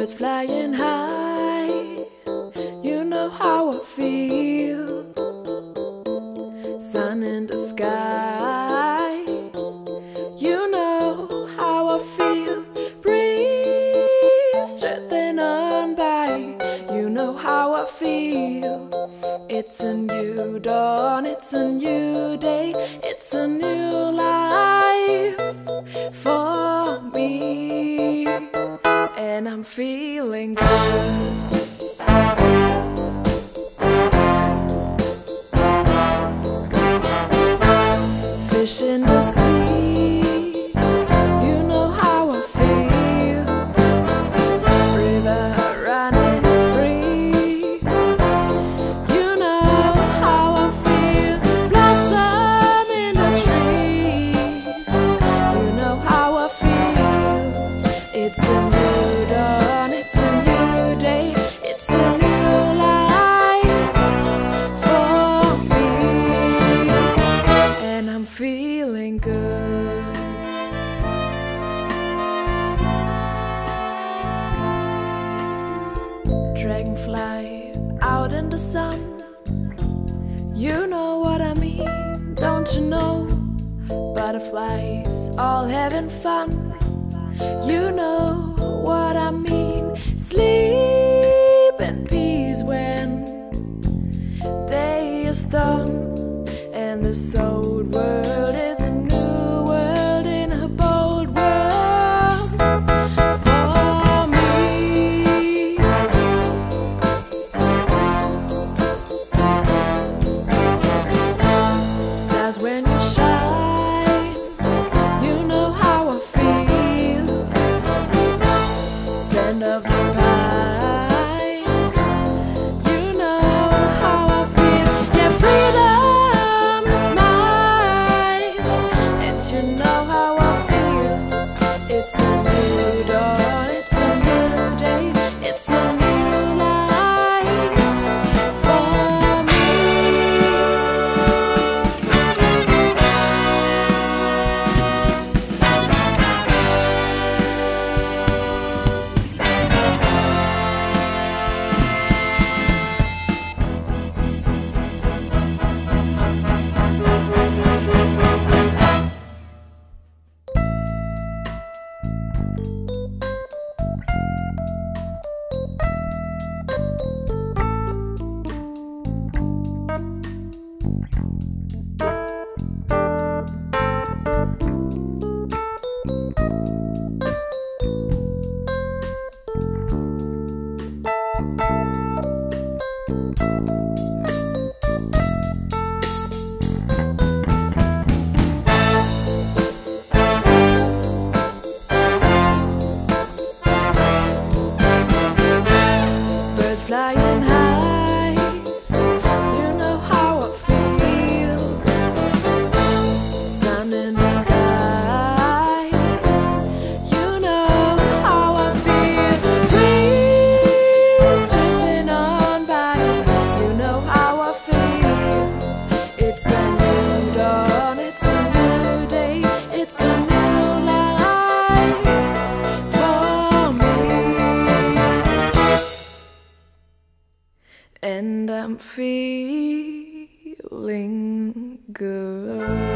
Birds flying high, you know how I feel. Sun in the sky, you know how I feel. Breeze drifting on by, you know how I feel. It's a new dawn, it's a new day, it's a new life for me, and I'm feeling good. Fish in the sea, you know how I feel. River running free, you know how I feel. Blossom in the trees, you know how I feel. It's a new dawn, it's a new day, it's a new life for me, and I'm feeling good. Dragonfly out in the sun, you know what I mean, don't you know? Butterflies all having fun, you know what I mean. Sleep in peace when day is done, and this old world is a new world in a bold world for me. Stars when you shine, you know how I feel. Scent of the pine, you know how I feel. Yeah, freedom is mine, and you know how I feel. It's a new dawn, it's a new day, it's a new life for me. Birds flying high, you know how I feel. Sun in the sky, you know how I feel. Breeze drifting on by, you know how I feel. It's a new dawn, it's a new day, it's a new life for me, and I'm feeling good.